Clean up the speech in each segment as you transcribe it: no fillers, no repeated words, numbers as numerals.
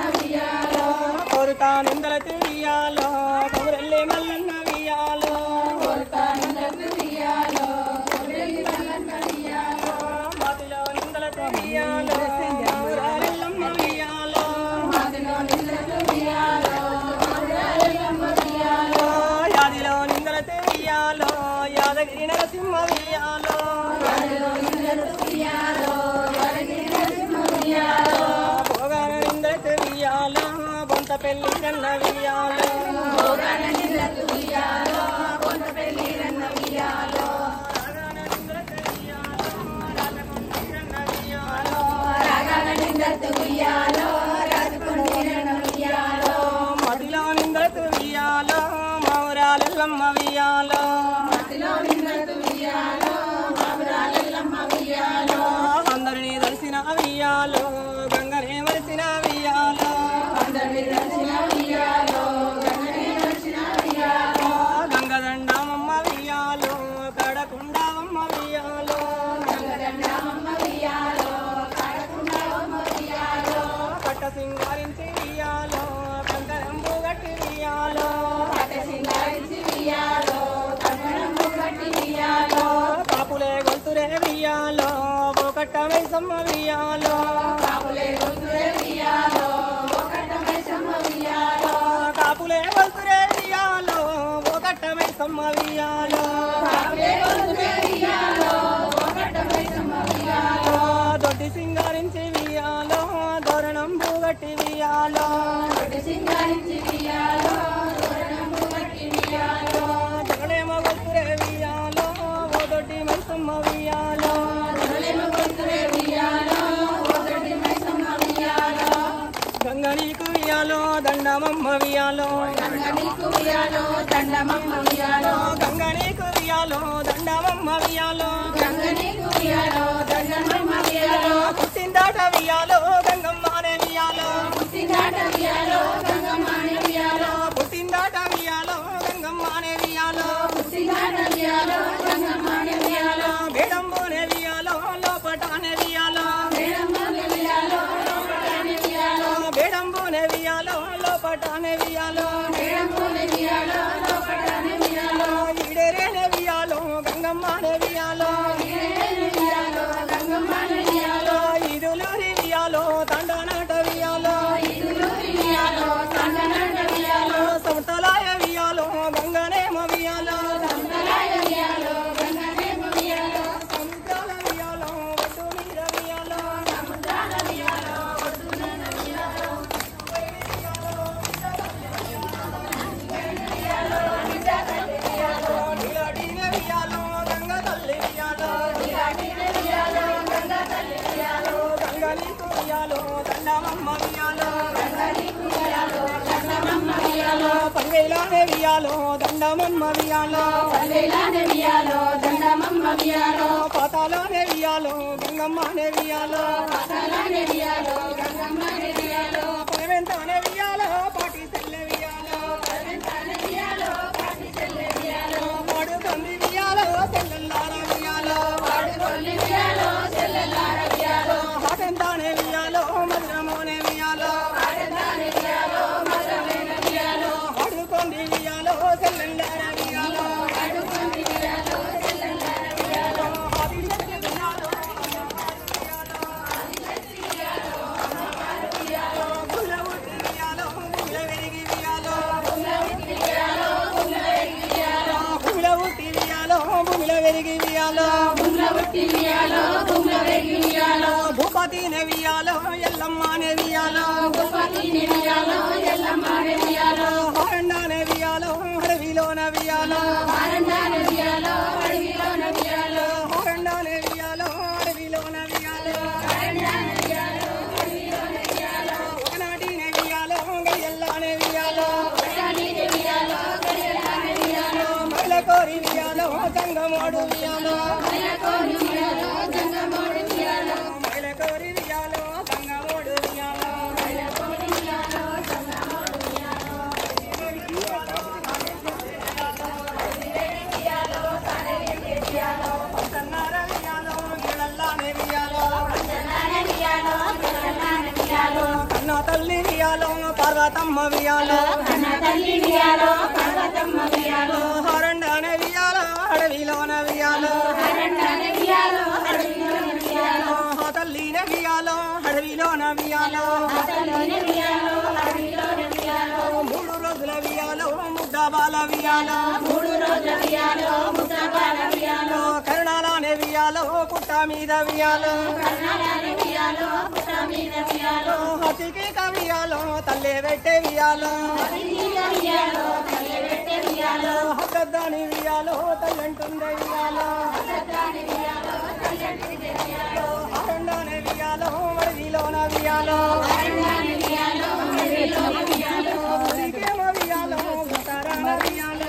కోరుతా నిందల తిరియాలో కౌరెల్లి మల్లన్న వియాలో మాతిలో నిందల తిరియాలో ఊరాలెల్లమ్మ వియాలో యాదిలో నిందల తిరియాలో యాదగిరి నరసింహ వియాలో భోగాన నిందల తిరియాలో బొంత పెళ్లి కన్న వియాలో మదిలో నిందల వియాలో మౌరాలెల్లమ్మ వియాలో అందరినీ దర్శన వియాలో గంగనే మరిసిన వియాలో గంగదండమమ్మ వియాలో కడకుండవమ్మ వియాలో కట్ట సింగారించి వియాలో కంకరంబు గట్టి వియాలో కాపులే గొంతురే వియాలో ఒకట్ట మైసమ్మ వియాలో కాపులే గొంతురే వియాలో ఒకట్ట మైసమ్మ వియాలో దొడ్డి సింగారించి వియాలో దోరణంబు గట్టి వియాలో జగడేమ గొంతురే వియాలో ఓ దొడ్డి మైసమ్మ వియాలో గంగనీకు వియాలో దండమమ్మ వియాలో గంగనీకు వియాలో దండమమ్మ వియాలో పుట్టిందాట వియాలో గంగమ్మనే వియాలో పుట్టిందాట వియాలో గంగమ్మనే వియాలో బేడంబోనే వియాలో లోపటానే వియాలో బేడంబోనే వియాలో లోపటానే వియాలో ఈడేరేనే వియాలో గంగమ్మనే వియాలో ఇదులూరి వియాలో తండనాట వియాలో సమతలాయ వియాలో గంగనేమ వియాలో సముద్రాల వియాలో ఒడ్డు మీద వియాలో నీలాడిన వియాలో గంగ తల్లి వియాలో గంగనీకు వియాలో దండమమ్మ వియాలో పల్లెలానే వియాలో దండమమ్మ వియాలో పాతాలానే వియాలో గంగమ్మనే వియాలో పరమెంతానే వియాలో పాటి తెల్లె వియాలో పాడుకొంది వియాలో తెల్లెల్లార వియాలో హాటెంతానే వియాలో మధురమోనే వియాలో పాడుకొంది వియాలో తెల్లెల్లార వియాలో భూపతి నెవియాలో ఎల్లమ్మ నెవియాలో హారండా నెవియాలో అడవిలో నవియాలో హారండా నెవియాలో అడవిలో నవియాలో ఒకనాటి నెవియాలో గయ్యల్లా నెవియాలో మహిళ కోరి వియాలో జంగమోడు వియాలో మహిళ కోరి వియాలో జంగమోడు వియాలో కన్నా తల్లి వియాలో వియాలో పార్వతమ్మ వియాలో హరండానే వియాలో అడవిలోన వియాలో తల్లినే వియాలో అడవిలోన వియాలో 3 రోజుల వియాలో ముద్దబాల వియాలో కరుణాలానే వియాలో పుట్ట మీద వియాలో హతికి కవియాలో తల్లే పెట్టే వియాలో హద్దాని వియాలో తల్లంటుండే వియాలో హరండానే వియాలో వడిలోన వియాలో ఊరికేమో వియాలో ఉత్తరాన వియాలో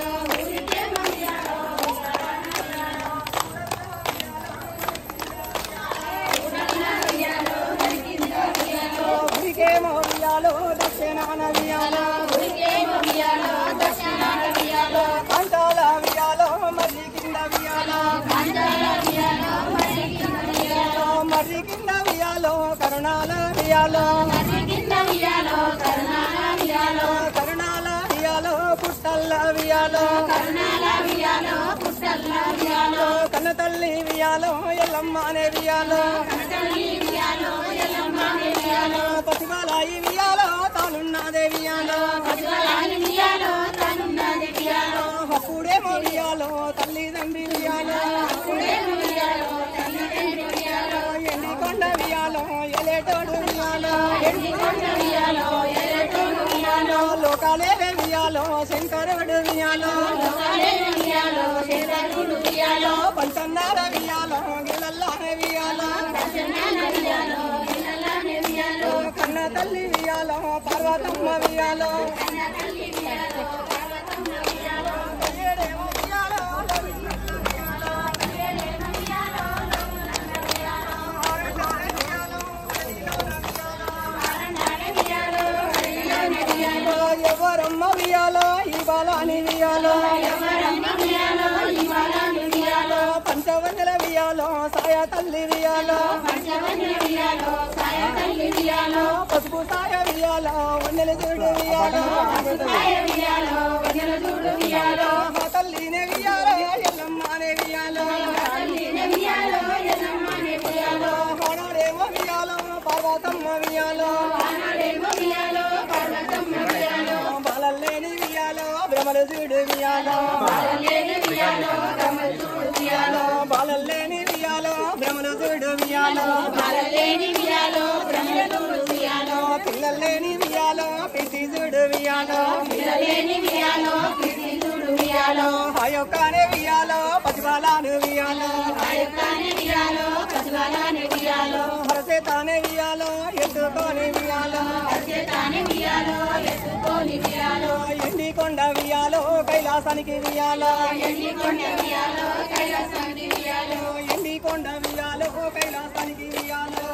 ఊరికేమో వియాలో దక్షిణాన వియాలో పంచాల వియాలో మర్రి కింద వియాలో మర్రి కింద వియాలో కరుణాల వియాలో కరుణాల వియాలో పుట్టల్ల వియాలో కన్న తల్లి వియాలో ఎల్లమ్మనే వియాలో పసిబాలాయి వియాలో తానున్నదే వియాలో అప్పుడేమో వియాలో తల్లిదండ్రి వియాలో ఎండికొండ వియాలో ఎలేటోడు వియాలో లోకాలే వియాలో శంకరుడు వియాలో పంచన్నార వియాలో గిలల్లానే వియాలో కన్న తల్లి వియాలో పార్వతమ్మ వియాలో ఎవరమ్మ వియాలో ఈ బాలాని వియాలో పంచవందల వియాలో సాయ తల్లి వియాలో పసుపు సాయ వియాలో వన్నెల చూడు వియాలో తల్లినే వియాలో ఎల్లమ్మనే వియాలో హోనరేమో వియాలో పార్వతమ్మ వియాలో బాలలేని వియాలో భ్రమలు చూడు వియాలో బాలలేని వియాలో భ్రమలు చూడు వియాలో పిల్లలేని వియాలో పిసి చూడు వియాలో హయొక్కనే వియాలో పసిబాలాను వియాలో హరసేతానే వియాలో ఎత్తుకోని వియాలో ఎండికొండ వియాలో కైలాసానికి వియాలో ఎండికొండ వియాలో కైలాసానికి వియాలో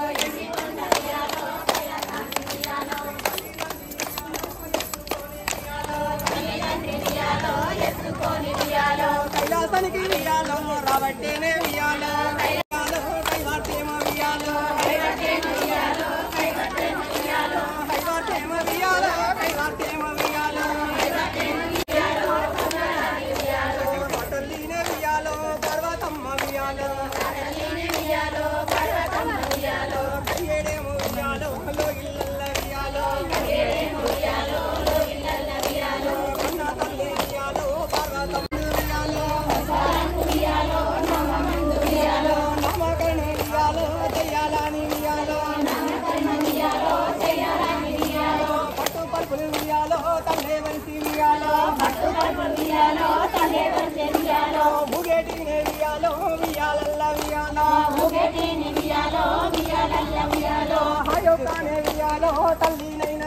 కైలాసానికి వియాలో రాబట్టేనే వియాలో కైవాటేమో వియాలో కైవాటేమో వియాలో పటల్లీనే వియాలో పర్వతమ్మ వియాలో కయ్యేడేమో వియాలో లోగిల్ల వియాలో కన్న తల్లి వియాలో పర్వతమ్మ నామకరణ వియాలో దయ్యాలని వియాలో పట్టు పలుపులు వియాలో తల్లే వలసి వియాలో ముగేటినే వియాలో వియాలల్ల వియాలో హయోకానే వియాలో తల్లినైన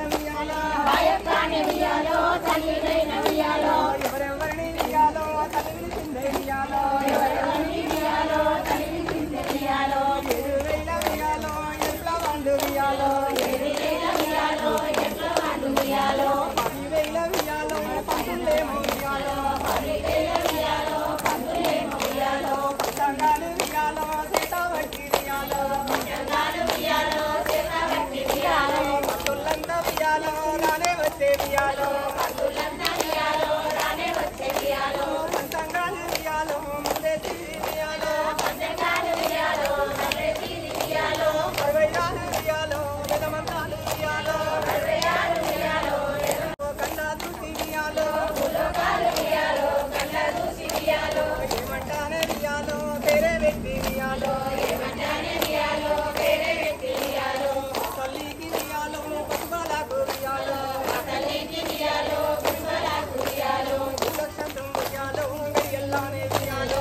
వియాలో ఎవరెవరిని వియాలో తల్లి విలిచిందే వియాలో 7,000 వియాలో ఎట్ల వండు వియాలో 10,000 వియాలో పంతులేమో వియాలో పంచంగాలు వియాలో చేత వట్టి వియాలో పంతులంతా వచ్చే వియాలో పంచంగాలు వియాలో ముందే వియాలో 66 వియాలో వేదమంతాలు వియాలో కన్నా దూసి వియాలో ఏమంటానే వియాలో పేరే వ్యక్తి వియాలో తల్లికి వియాలో పశువులకు వియాలో భూలక్షంతం వియాలో గడియల్లానే వియాలో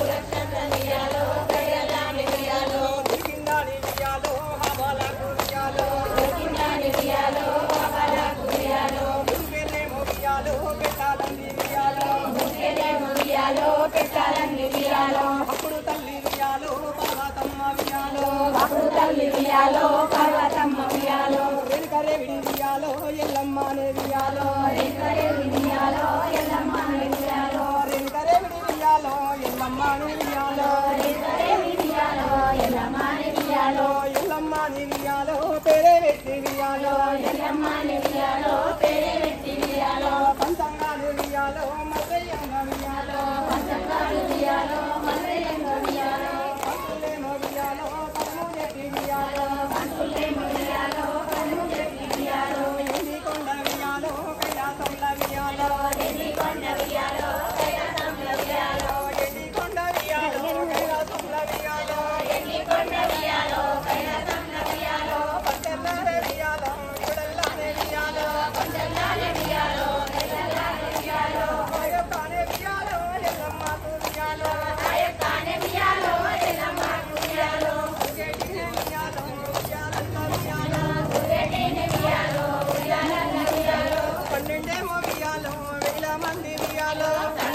దిగిందాని వియాలో హాబాలకు వియాలో దుర్గేనేమో వియాలో పెట్టాలని వియాలో అప్పుడు తల్లి వియాలో పర్వతమ్మ వియాలో వెనుకరే విడి వియాలో ఎల్లమ్మనే వియాలో వెనుకరే విడి వియాలో ఎల్లమ్మనే వియాలో పేరే వ్యక్తి వియాలో పంచంగాలు వియాలో మల్లయ్యంగా వియాలో పంతులేమో వియాలో కన్ను చెప్పి వియాలో ఎండికొండ వియాలో కైలాసంల వియాలో ఎండికొండ వియాలో కైలాసంల వియాలో పంచల్లారే వియాలో గుడల్లానే వియాలో ఆయకానే వియాలో ఎల్లమ్మకు వియాలో ఉగేటినే వియాలో ఉయ్యాలల్ల వియాలో పన్నెండేమో వియాలో 1000 మంది వియాలో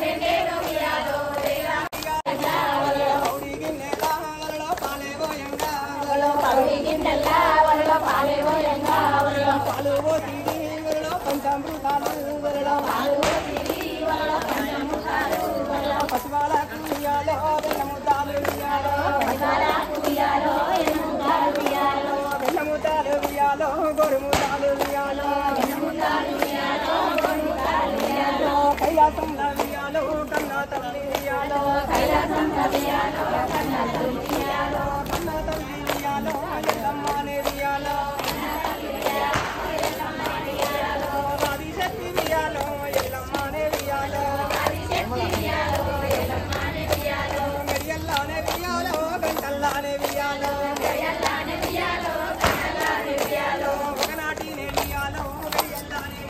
పౌడి గిన్నెల వరలో పాలు పోసి వరలో పంచామృతాలు వరలో పశువులకు వియాలో వెన్నముతాలు వియాలో వెన్నముతాలు వియాలో గోరుముతాలు వియాలో కైలాసంల వియాలో కన్నా తల్లి వియాలో కన్నా తల్లి వియాలో ఎల్లమ్మనే వియాలో ఆదిశక్తి వియాలో ఎల్లమ్మనే వియాలో గడియల్లానే వియాలో గంటల్లానే వియాలో ఒకనాటినే వియాలో గడియల్లానే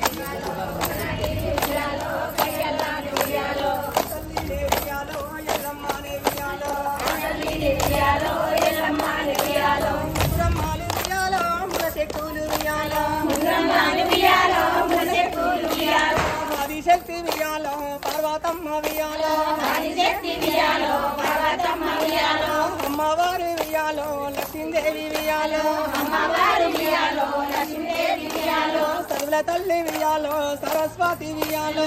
వియాలో తల్లినే వియాలో ఎల్లమ్మనే వియాలో బ్రహ్మాలు వియాలో మురశెక్కులు వియాలో ఆదిశక్తి వియాలో పర్వతమ్మ వియాలో అమ్మవారి వియాలో లక్ష్మీదేవి వియాలో సర్వుల తల్లి వియాలో సరస్వతి వియాలో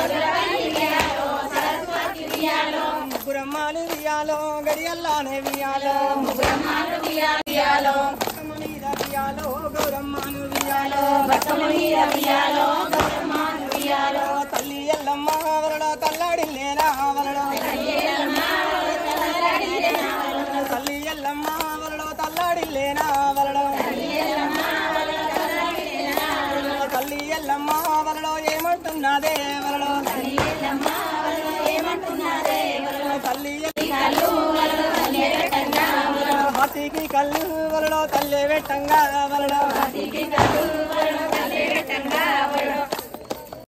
బ్రహ్మాలు వియాలో గడియల్లానే వియాలో బతుకమ్మ మీద వియాలో గౌరమ్మను వియాలో తల్లి ఎల్లమ్మ వరలో తల్లాడిల్లేనా వరలో తల్లి ఎల్లమ్మ వరలో తల్లాడిల్లేనా వరలో తల్లి ఎల్లమ్మ వరలో ఏమంటున్నదే వరలో తల్లి హాతికి కళ్ళు వరలో తల్లి వెట్టంగా వరలో